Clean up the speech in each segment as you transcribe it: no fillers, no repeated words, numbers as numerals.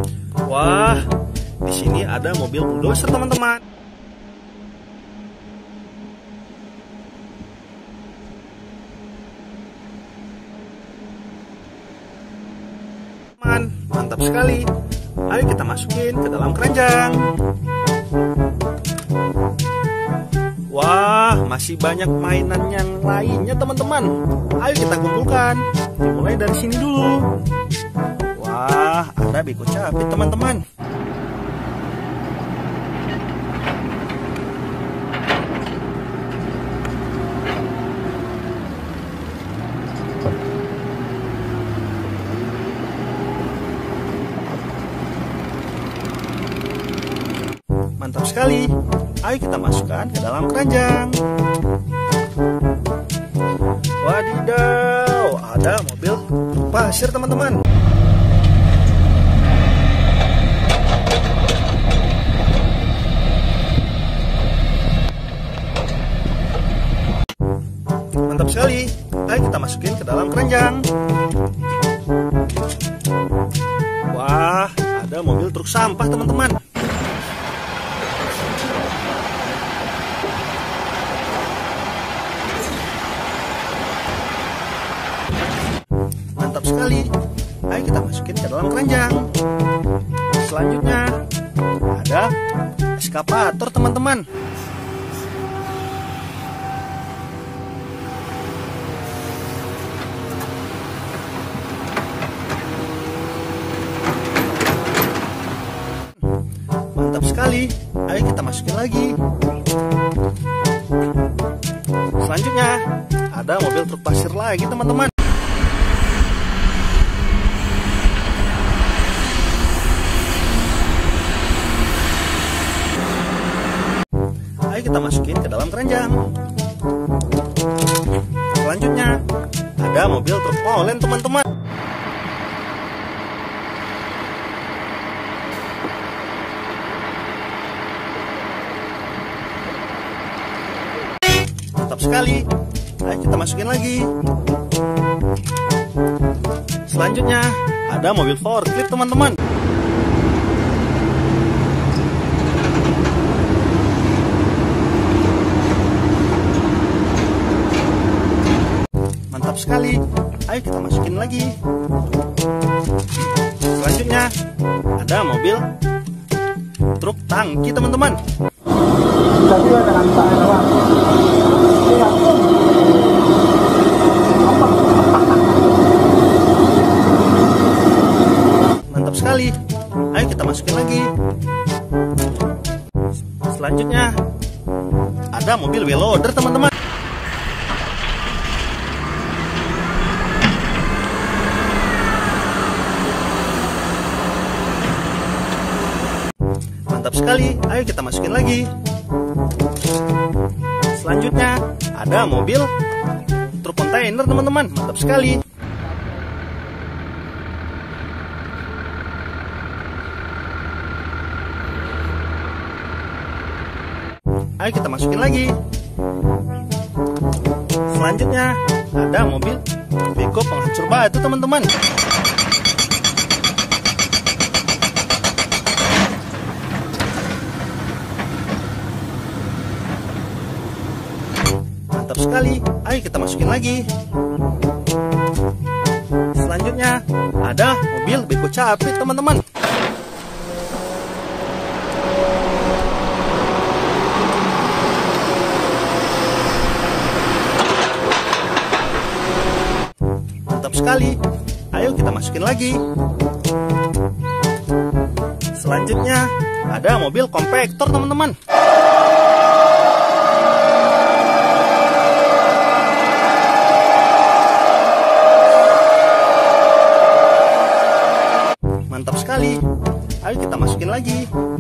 Wah, di sini ada mobil bulldozer, teman-teman. Mantap sekali. Ayo kita masukin ke dalam keranjang. Wah, masih banyak mainan yang lainnya, teman-teman. Ayo kita kumpulkan. Dimulai dari sini dulu. Wah, ada beko capit, teman-teman. Mantap sekali. Ayo kita masukkan ke dalam keranjang. Wadidaw, ada mobil pasir, teman-teman. Mantap sekali. Ayo kita masukin ke dalam keranjang. Wah, ada mobil truk sampah, teman-teman. Mantap sekali. Ayo kita masukin ke dalam keranjang. Selanjutnya ada eskavator, teman-teman. Mantap sekali. Ayo kita masukin lagi. Selanjutnya ada mobil truk pasir lagi, teman-teman. Ayo kita masukin ke dalam keranjang. Selanjutnya ada mobil truk molen, teman-teman. Mantap sekali. Ayo kita masukin lagi. Selanjutnya ada mobil forklift, teman-teman. Mantap sekali. Ayo kita masukin lagi. Selanjutnya ada mobil truk tangki, teman-teman. Mantap sekali. Ayo kita masukin lagi. Selanjutnya ada mobil wheel loader, teman-teman. Mantap sekali. Ayo kita masukin lagi. Selanjutnya ada mobil truk kontainer, teman-teman. Mantap sekali. Ayo kita masukin lagi. Selanjutnya ada mobil beko penghancur batu, teman-teman. Mantap sekali. Ayo kita masukin lagi. Selanjutnya ada mobil beko capit, teman-teman. Mantap sekali. Ayo kita masukin lagi. Selanjutnya ada mobil kompaktor, teman-teman. Mantap sekali. Ayo kita masukin lagi.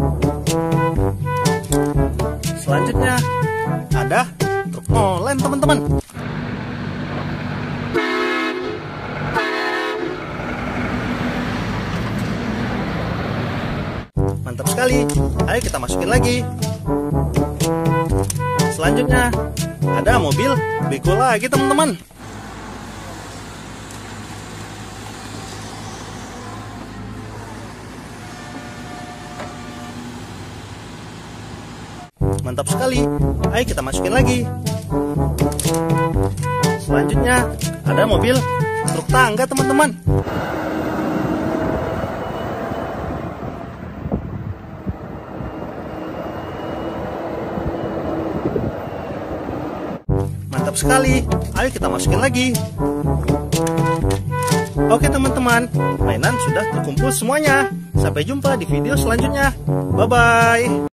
Selanjutnya ada truk molen, teman-teman. Mantap sekali. Ayo kita masukin lagi. Selanjutnya ada mobil beko lagi, teman-teman. Mantap sekali. Ayo kita masukin lagi. Selanjutnya ada mobil truk tangga, teman-teman. Mantap sekali. Ayo kita masukin lagi. Oke teman-teman, mainan sudah terkumpul semuanya. Sampai jumpa di video selanjutnya. Bye-bye.